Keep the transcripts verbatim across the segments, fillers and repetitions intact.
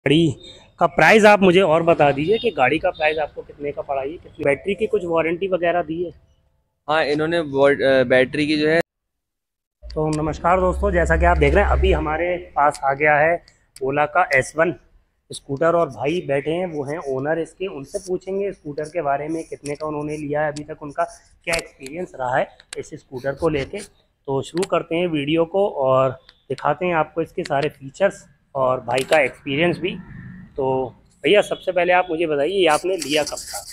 गाड़ी का प्राइस आप मुझे और बता दीजिए कि गाड़ी का प्राइस आपको कितने का पड़ा, ये कितनी बैटरी की कुछ वारंटी वगैरह दी है? हाँ, इन्होंने बैटरी की जो है। तो नमस्कार दोस्तों, जैसा कि आप देख रहे हैं अभी हमारे पास आ गया है ओला का एस वन स्कूटर और भाई बैठे हैं, वो हैं ओनर इसके। उनसे पूछेंगे स्कूटर के बारे में, कितने का उन्होंने लिया है, अभी तक उनका क्या एक्सपीरियंस रहा है इस स्कूटर को लेके। तो शुरू करते हैं वीडियो को और दिखाते हैं आपको इसके सारे फीचर्स और भाई का एक्सपीरियंस भी। तो भैया सबसे पहले आप मुझे बताइए, ये आपने लिया कब था?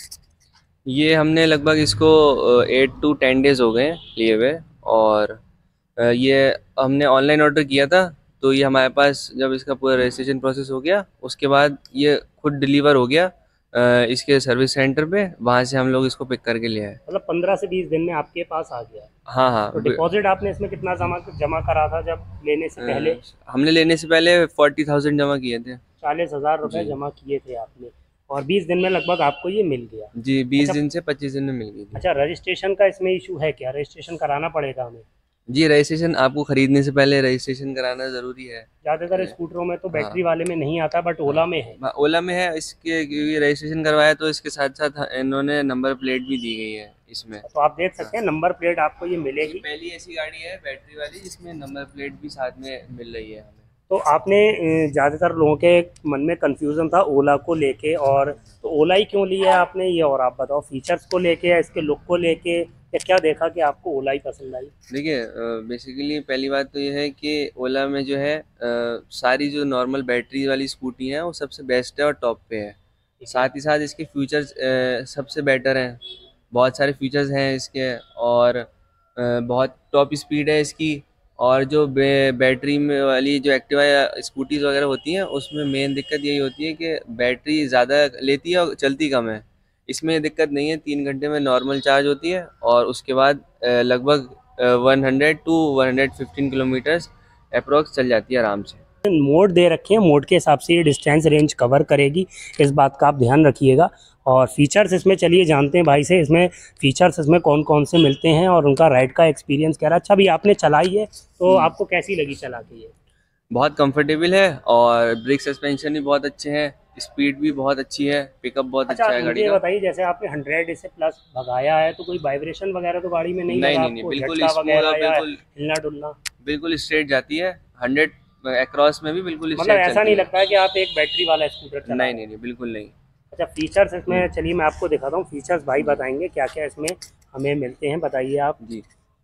ये हमने लगभग इसको एट टू टेन डेज हो गए हैं लिए हुए। और अ, ये हमने ऑनलाइन ऑर्डर किया था। तो ये हमारे पास जब इसका पूरा रजिस्ट्रेशन प्रोसेस हो गया, उसके बाद ये खुद डिलीवर हो गया अ, इसके सर्विस सेंटर पे। वहाँ से हम लोग इसको पिक करके ले आए। मतलब पंद्रह से बीस दिन में आपके पास आ गया है। हाँ हाँ। तो ब- डिपॉजिट आपने इसमें कितना जमा जमा करा था जब लेने से पहले? अ, हमने लेने से पहले फोर्टी थाउजेंड जमा किए थे। चालीस हजार रुपये जी। जमा किए थे आपने, और बीस दिन में लगभग आपको ये मिल गया। जी, बीस अच्छा। दिन से पच्चीस दिन में मिल गई थी। अच्छा, रजिस्ट्रेशन का इसमें इशू है क्या? रजिस्ट्रेशन कराना पड़ेगा हमें? जी, रजिस्ट्रेशन आपको खरीदने से पहले रजिस्ट्रेशन कराना ज़रूरी है। ज़्यादातर स्कूटरों में तो हाँ बैटरी वाले में नहीं आता, बट हाँ। ओला में है। हाँ, ओला में है। इसके क्योंकि रजिस्ट्रेशन करवाया तो इसके साथ साथ इन्होंने नंबर प्लेट भी दी गई है इसमें। तो आप देख हाँ, सकते हैं नंबर प्लेट आपको ये ये मिलेगी। पहली ऐसी गाड़ी है बैटरी वाली जिसमें नंबर प्लेट भी साथ में मिल रही है हमें। तो आपने अ, ज़्यादातर लोगों के मन में कंफ्यूजन था ओला को लेके, और तो ओला ही क्यों लिया है आपने ये? और आप बताओ, फीचर्स को लेके या इसके लुक को लेके, या क्या देखा कि आपको ओला ही पसंद आई? देखिए, बेसिकली पहली बात तो ये है कि ओला में जो है अ, सारी जो नॉर्मल बैटरी वाली स्कूटी हैं वो सबसे बेस्ट है और टॉप पे है। ठीक है। साथ ही साथ इसके फीचर्स सबसे बेटर हैं। बहुत सारे फीचर्स हैं इसके। और अ, बहुत टॉप स्पीड है इसकी। और जो बे, बैटरी में वाली जो एक्टिवा या स्कूटीज़ वगैरह होती हैं उसमें मेन दिक्कत यही होती है कि बैटरी ज़्यादा लेती है और चलती कम है। इसमें ये दिक्कत नहीं है, तीन घंटे में नॉर्मल चार्ज होती है और उसके बाद अ, लगभग one hundred two one hundred fifteen kilometres approx चल जाती है आराम से। मोड दे रखे हैं, मोड के हिसाब से ये डिस्टेंस रेंज कवर करेगी, इस बात का आप ध्यान रखिएगा। और फीचर्स इसमें चलिए जानते हैं भाई से, इसमें फीचर्स इसमें कौन कौन से मिलते हैं और उनका राइड का एक्सपीरियंस क्या रहा। अच्छा, अभी आपने चलाई है तो हम्म, आपको कैसी लगी चला के ये? बहुत कंफर्टेबल है और ब्रेक सस्पेंशन भी बहुत अच्छे हैं। स्पीड भी बहुत अच्छी है, पिकअप बहुत अच्छा, अच्छा है मुझे गाड़ी ये का। बताइए, जैसे आपने हंड्रेड इसे प्लस भगाया है तो कोई वाइब्रेशन वगैरह तो गाड़ी में नहीं नहीं लगा नहीं नहीं, आपको, बिल्कुल झटका स्मूथ और वगैरह या बिल्कुल हिलना डुलना? बिल्कुल स्ट्रेट जाती है। हंड्रेड अक्रॉस में भी बिल्कुल मतलब स्ट्रेट ऐसा चलती नहीं है। लगता है कि आप एक बैटरी वाला स्कूटर चला नहीं रहे नहीं हैं? नहीं, बिल्कुल नहीं। अच्छा, फीचर्स इसमें हम्म, चलिए मैं आपको दिखाता हूँ। फीचर्स भाई हम्म, बताएंगे क्या क्या इसमें हमें मिलते हैं, बताइए आप। जी।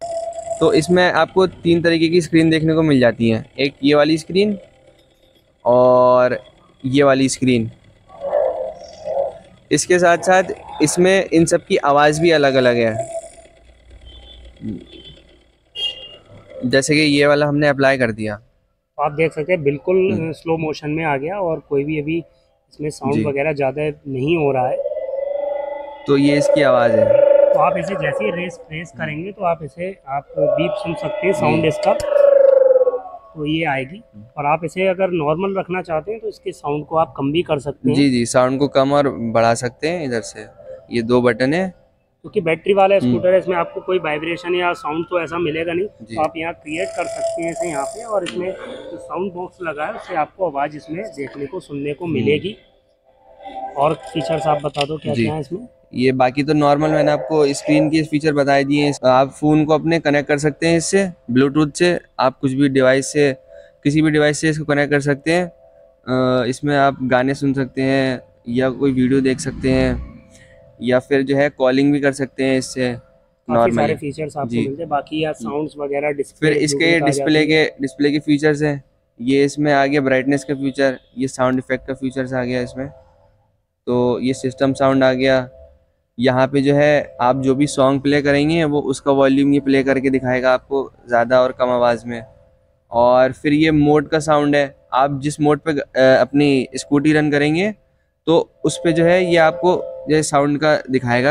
तो इसमें आपको तीन तरीके की स्क्रीन देखने को मिल जाती हैं। एक ये वाली स्क्रीन और ये वाली स्क्रीन। इसके साथ साथ इसमें इन सब की आवाज़ भी अलग अलग है। जैसे कि ये वाला हमने अप्लाई कर दिया। तो आप देख सकते हैं बिल्कुल हम्म, स्लो मोशन में आ गया, और कोई भी अभी इसमें साउंड जी। वगैरह ज़्यादा नहीं हो रहा है। तो ये इसकी आवाज़ है। तो आप इसे जैसे ही रेस प्रेस करेंगे तो आप इसे आप बीप सुन सकते हैं जी साउंड इसका, तो ये आएगी। और आप इसे अगर नॉर्मल रखना चाहते हैं तो इसके साउंड को आप कम भी कर सकते हैं, जी जी, साउंड को कम और बढ़ा सकते हैं इधर से। ये दो बटन है। क्योंकि बैटरी वाला हम्म, स्कूटर है, इसमें आपको कोई वाइब्रेशन या साउंड तो ऐसा मिलेगा नहीं। तो जी आप यहाँ क्रिएट कर सकते हैं इसे यहाँ पे, और इसमें जो साउंड बॉक्स लगा है उससे आपको आवाज़ इसमें देखने को सुनने को हम्म, मिलेगी। और फीचर्स आप बता दो क्या जी। क्या है इसमें? ये बाकी तो नॉर्मल मैंने आपको स्क्रीन के फीचर बताए दिए हैं। आप फ़ोन को अपने कनेक्ट कर सकते हैं इससे ब्लूटूथ से। आप कुछ भी डिवाइस से, किसी भी डिवाइस से इसको कनेक्ट कर सकते हैं। अ, इसमें आप गाने सुन सकते हैं या कोई वीडियो देख सकते हैं, या फिर जो है कॉलिंग भी कर सकते हैं इससे काफ़ी सारे नॉर्मली। फीचर्स आपको जी। मिलते हैं, बाकी या हम्म। साउंड्स वगैरह फिर डिस्प्ले इसके ये ब्लूटूथ आ डिस्प्ले जाती है। के डिस्प्ले के फीचर्स हैं। ये इसमें आ गया ब्राइटनेस का फीचर, ये साउंड इफेक्ट का फीचर्स आ गया इसमें। तो ये सिस्टम साउंड आ गया। यहाँ पे जो है आप जो भी सॉन्ग प्ले करेंगे वो उसका वॉल्यूम ये प्ले करके दिखाएगा आपको ज़्यादा और कम आवाज़ में। और फिर ये मोड का साउंड है। आप जिस मोड पे अ, अपनी स्कूटी रन करेंगे तो उस पे जो है ये आपको ये साउंड का दिखाएगा।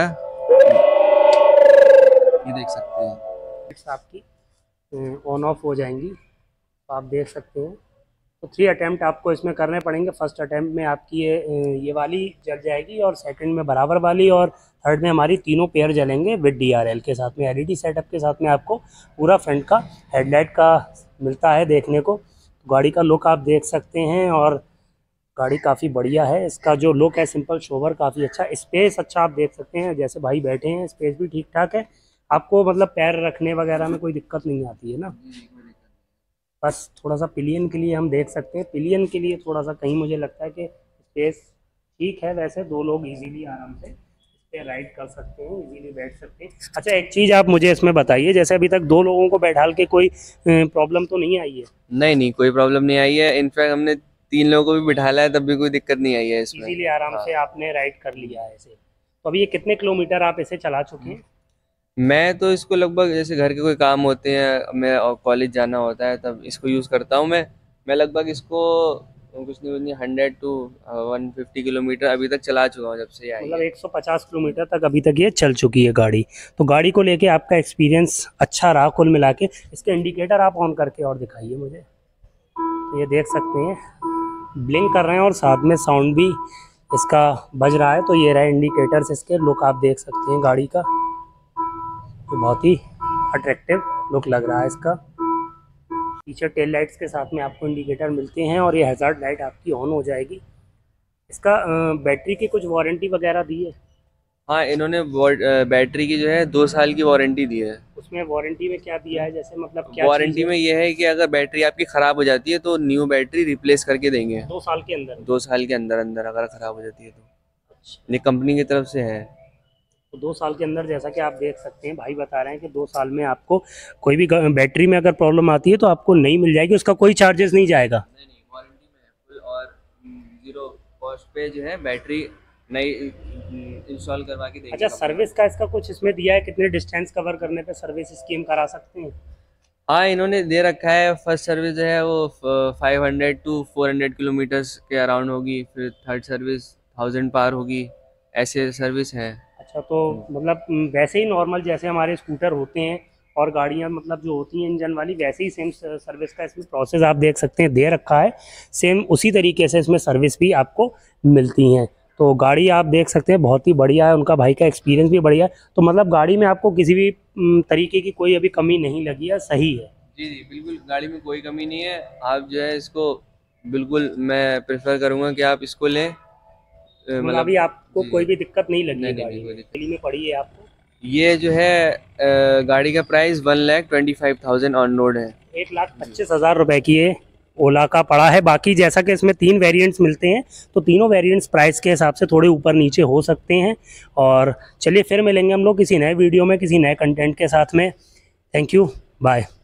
ये देख सकते हैं। लाइट्स आपकी ऑन ऑफ हो जाएंगी, तो आप देख सकते हैं। तो थ्री अटैम्प्ट आपको इसमें करने पड़ेंगे। फर्स्ट अटैम्प्ट में आपकी ये अ, ये वाली जल जाएगी, और सेकंड में बराबर वाली, और थर्ड में हमारी तीनों पेयर जलेंगे विद डीआरएल के साथ में, एलईडी सेटअप के साथ में। आपको पूरा फ्रंट का हेडलाइट का मिलता है देखने को। गाड़ी का लुक आप देख सकते हैं, और गाड़ी काफ़ी बढ़िया है, इसका जो लुक है सिंपल सोबर काफ़ी अच्छा, स्पेस अच्छा आप देख सकते हैं, जैसे भाई बैठे हैं स्पेस भी ठीक ठाक है, आपको मतलब पैर रखने वगैरह में कोई दिक्कत नहीं आती है ना। बस थोड़ा सा पिलियन के लिए हम देख सकते हैं, पिलियन के लिए थोड़ा सा कहीं मुझे लगता है कि स्पेस ठीक है, वैसे दो लोग इजीली आराम से इस पर राइड कर सकते हैं, इजीली बैठ सकते हैं। अच्छा एक चीज़ आप मुझे इसमें बताइए, जैसे अभी तक दो लोगों को बैठाल के कोई प्रॉब्लम तो नहीं आई है? नहीं नहीं, कोई प्रॉब्लम नहीं आई है। इनफैक्ट हमने तीन लोगों को भी बिठाला है, तब भी कोई दिक्कत नहीं आई है इसमें। इजीली आराम हाँ। से आपने राइड कर लिया है इसे। तो अभी ये कितने किलोमीटर आप इसे चला चुके हैं? मैं तो इसको लगभग, जैसे घर के कोई काम होते हैं, मैं और कॉलेज जाना होता है, तब इसको यूज़ करता हूँ मैं मैं लगभग इसको कुछ नहीं नहीं hundred two one fifty kilometre अभी तक चला चुका हूँ जब से ये आई मतलब है। एक सौ पचास किलोमीटर तक अभी तक ये चल चुकी है गाड़ी। तो गाड़ी को लेके आपका एक्सपीरियंस अच्छा रहा कुल मिला के। इसके इंडिकेटर आप ऑन करके और दिखाइए मुझे। तो ये देख सकते हैं ब्लिंक कर रहे हैं और साथ में साउंड भी इसका बज रहा है। तो ये रहा इंडिकेटर्स, इसके लुक आप देख सकते हैं गाड़ी का, तो बहुत ही अट्रैक्टिव लुक लग रहा है इसका। पीछे टेल लाइट्स के साथ में आपको इंडिकेटर मिलते हैं और ये हैज़ार्ड लाइट आपकी ऑन हो जाएगी। इसका बैटरी की कुछ वारंटी वगैरह दी है? हाँ, इन्होंने बैटरी की जो है दो साल की वारंटी दी है। उसमें वारंटी में क्या दिया है, जैसे मतलब क्या वारंटी में ये है कि अगर बैटरी आपकी ख़राब हो जाती है तो न्यू बैटरी रिप्लेस करके देंगे दो साल के अंदर? दो साल के अंदर अंदर अगर ख़राब हो जाती है तो। अच्छा, ये कंपनी की तरफ से है। तो दो साल के अंदर, जैसा कि आप देख सकते हैं भाई बता रहे हैं कि दो साल में आपको कोई भी बैटरी में अगर प्रॉब्लम आती है तो आपको नई मिल जाएगी, उसका कोई चार्जेस नहीं जाएगा? नहीं नहीं, वारंटी में है फुल और जीरो कॉस्ट पे जो है बैटरी नई इंस्टॉल करवा के देंगे। अच्छा, सर्विस का इसका कुछ इसमें दिया है, कितने डिस्टेंस कवर करने पे सर्विस स्कीम करा सकते हैं? हाँ, इन्होंने दे रखा है। फर्स्ट सर्विस जो है वो five hundred two four hundred kilometres के अराउंड होगी, फिर थर्ड सर्विस थाउजेंड पार होगी, ऐसे सर्विस है। अच्छा, तो मतलब वैसे ही नॉर्मल जैसे हमारे स्कूटर होते हैं और गाड़ियाँ मतलब जो होती हैं इंजन वाली, वैसे ही सेम सर्विस का इसमें प्रोसेस आप देख सकते हैं दे रखा है। सेम उसी तरीके से इसमें सर्विस भी आपको मिलती हैं। तो गाड़ी आप देख सकते हैं बहुत ही बढ़िया है, उनका भाई का एक्सपीरियंस भी बढ़िया है। तो मतलब गाड़ी में आपको किसी भी तरीके की कोई अभी कमी नहीं लगी है, सही है? जी जी बिल्कुल, गाड़ी में कोई कमी नहीं है। आप जो है इसको बिल्कुल, मैं प्रेफर करूँगा कि आप इसको लें। मतलब अभी आपको कोई भी दिक्कत नहीं लगी है नहीं, गाड़ी नहीं, कोई में? दिक्कत गाड़ी में पड़ी है आपको? ये जो है अ, गाड़ी का price one lakh twenty five thousand on road है। एक लाख पच्चीस हज़ार रुपये की ये ओला का पड़ा है। बाकी जैसा कि इसमें तीन वेरिएंट्स मिलते हैं, तो तीनों वेरिएंट्स प्राइस के हिसाब से थोड़े ऊपर नीचे हो सकते हैं। और चलिए फिर मिलेंगे हम लोग किसी नए वीडियो में किसी नए कंटेंट के साथ में। Thank you, bye.